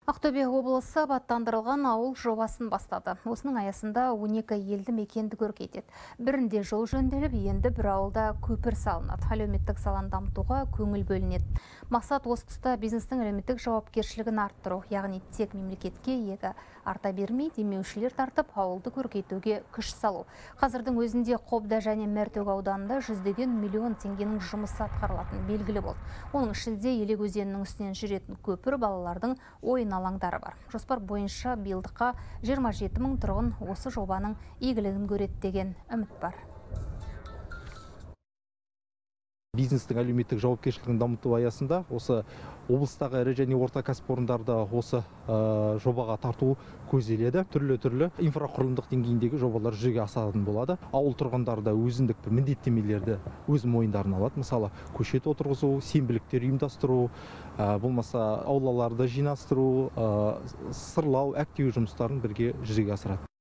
Ақтөбе облысы абаттандырылған ауыл жобасын бастады. Осының аясында 12 елді мекенді көркейтеді. Бірінде жол жөнделіп, енді бір ауылда көпір салынады. Әлеуметтік саланы дамытуға көңіл бөлінеді. Мақсат осы тұста бизнестің әлеуметтік жауапкершілігін арттыру, яғни тек мемлекетке иегі арта бермей, демеушілер тартып, ауылды көркейтуге күш салу. Қазірдің өзінде Қобда және Мәртөк ауданында жүздеген миллион теңгенің жұмысы атқарылатын белгілі болды. Оның ішінде Елек өзенінің үстінен жүретін көпір, балалардың ойын алаңдары бар. Жоспар бойынша биылдыққа 27 мың тұрғын осы жобаның игілігін көреді деген үміт бар. Бизнестің әлеуметтік жауапкершілігін дамыту аясында осы облыстағы ірі және орта кәсіпорындарды осы жобаға тарту көзделеді. Түрлі инфрақұрылымдық деңгейіндегі жобалар жүзеге асатын болады. Ауыл тұрғындары да өзіндік міндеттемелерді өз мойындарына алады. Мысалы, көшет отырғызу, сенбіліктер ұйымдастыру, болмаса аулаларды жинастыру, сырлау, әктеу жұмыстарын бірге жүзеге асырады.